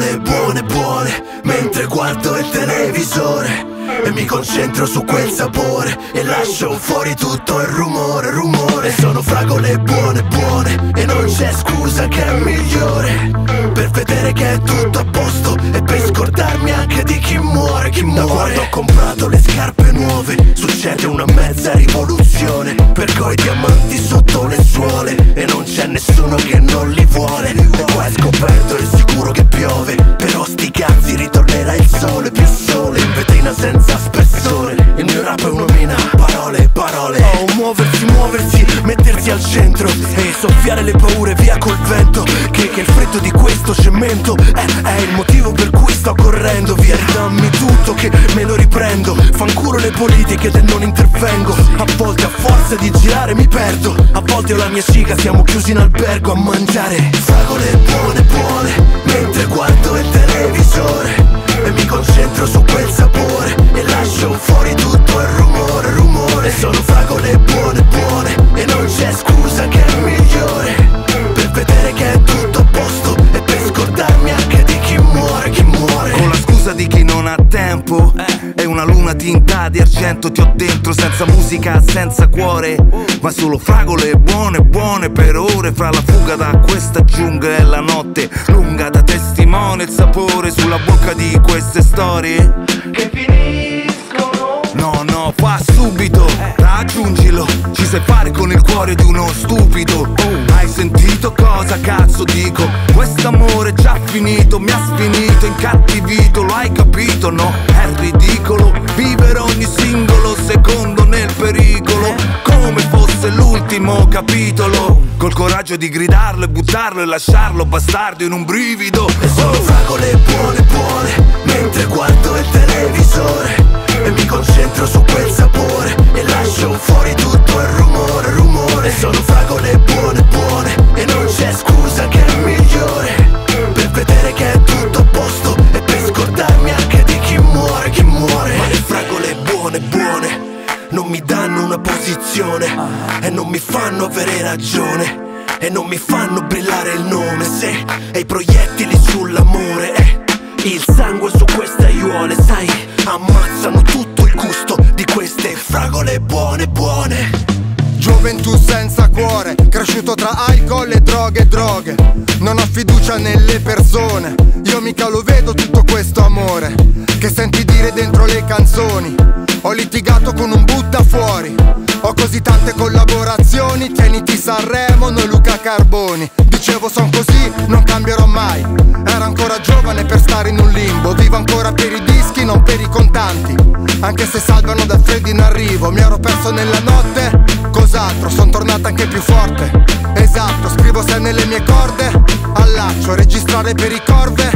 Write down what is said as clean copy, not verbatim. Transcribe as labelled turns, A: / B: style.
A: fragole buone buone, mentre guardo il televisore e mi concentro su quel sapore e lascio fuori tutto il rumore, rumore. Sono fragole buone buone e non c'è scusa che è migliore per vedere che è tutto a posto e per scordarmi anche di chi muore, chi muore. Da quando ho comprato le scarpe nuove succede una mezza rivoluzione, per coi diamanti sotto le suole e non c'è nessuno che non li vuole. E qua è scoperto, è sicuro che piove, però sti cazzi ritornerà il sole, più sole in vetrina senza spessore. Il mio rap è una mina, parole, parole. Oh, muoversi, muoversi, mettersi al centro e soffiare le paure via col vento. Che il freddo di questo cemento è il motivo per cui sto correndo via. Dammi tutto che me lo riprendo, fanculo le politiche del non intervengo. A volte a forza di girare mi perdo, a volte ho la mia cica, siamo chiusi in albergo a mangiare fragole buone buone, mentre guardo il televisore e mi concentro su quel sapore e lascio fuori tutto il rumore, rumore. Sono fragole buone buone e non c'è scusa che è migliore per vedere che è tutto a posto e per scordarmi anche di chi muore, chi muore.
B: Con la scusa di chi non ha tempo è una luna tinta di argento, ti ho dentro senza musica, senza cuore, ma solo fragole buone buone per ore. Fra la fuga da questa giungla e la notte lunga da testimone il sapore sulla bocca di queste storie che finiscono. No, no, fa subito, raggiungilo, ci sai fare con il cuore di uno stupido. Hai sentito cosa cazzo dico? Quest'amore già finito, mi ha sfinito, incattivito, lo hai capito? No, è ridicolo vivere ogni singolo secondo nel pericolo come fosse l'ultimo capitolo, col coraggio di gridarlo e buttarlo e lasciarlo bastardo in un brivido.
A: E sono fragole buone buone, mentre guardo il televisore e mi concentro su quel sapore e lascio fuori tutto il rumore, rumore. Sono fragole buone buone e non c'è scusa che è migliore per vedere che è tutto a posto e per scordarmi anche di chi muore, chi muore. Ma le fragole buone buone non mi danno una posizione e non mi fanno avere ragione e non mi fanno brillare il nome, se e i proiettili sull'amore il sangue su queste aiuole, sai, ammazzano tutto il gusto di queste fragole buone buone.
C: Gioventù senza cuore, cresciuto tra alcol e droghe. Non ho fiducia nelle persone, io mica lo vedo tutto questo amore che senti dire dentro le canzoni. Ho litigato con un butta fuori, ho così tante collaborazioni, tieniti Sanremo, noi Luca Carboni. Dicevo son così, non cambierò mai, ero ancora giovane per stare in un limbo. Vivo ancora per i dischi, non per i contanti, anche se salvano da freddo in arrivo. Mi ero perso nella notte, cos'altro, son tornato anche più forte. Esatto, scrivo se nelle mie corde, allaccio, registrare per i corve.